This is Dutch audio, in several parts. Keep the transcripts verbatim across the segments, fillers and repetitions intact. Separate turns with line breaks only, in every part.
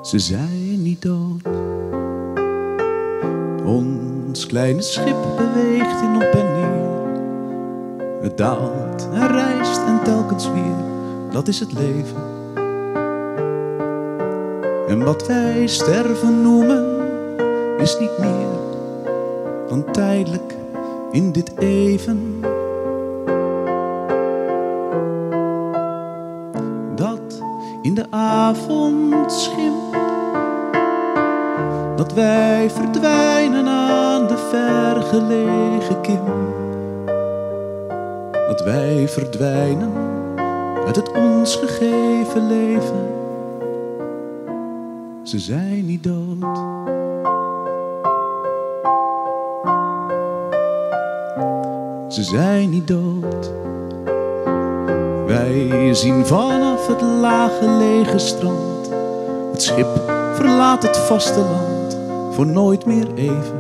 Ze zijn niet dood. Ons kleine schip beweegt in op en neer. Het daalt en rijst en telkens weer. Dat is het leven. En wat wij sterven noemen, is niet meer dan tijdelijk in dit even. Dat in de avond schimt, dat wij verdwijnen aan de vergelegen kim. Dat wij verdwijnen uit het ons gegeven leven. Ze zijn niet dood. Ze zijn niet dood. Wij zien vanaf het lage lege strand. Het schip verlaat het vasteland voor nooit meer even.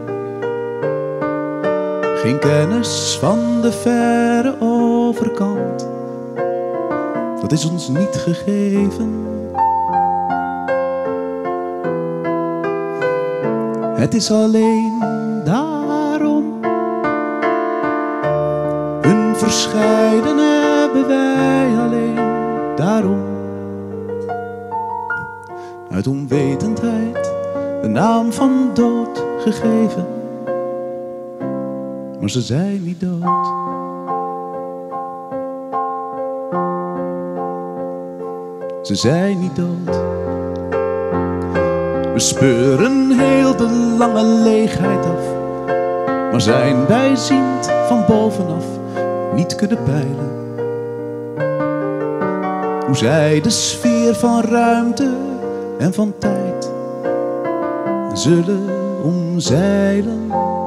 Geen kennis van de verre overkant, dat is ons niet gegeven. Het is alleen daarom, hun verscheiden hebben wij alleen daarom. Uit onwetendheid de naam van dood gegeven. Maar ze zijn niet dood. Ze zijn niet dood. We speuren heel de lange leegheid af, maar zijn bijziend van bovenaf niet kunnen peilen hoe zij de sfeer van ruimte en van tijd zullen omzeilen.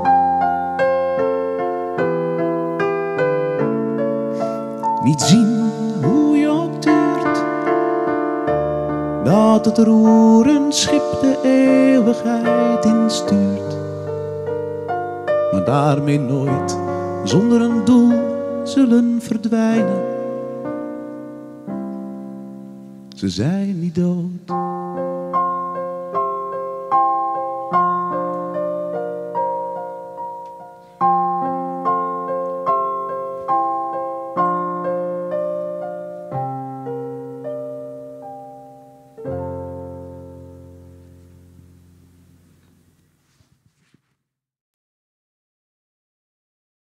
Niet zien hoe je ook tuurt, dat het roerend schip de eeuwigheid instuurt, maar daarmee nooit zonder een doel zullen verdwijnen. Ze zijn niet dood.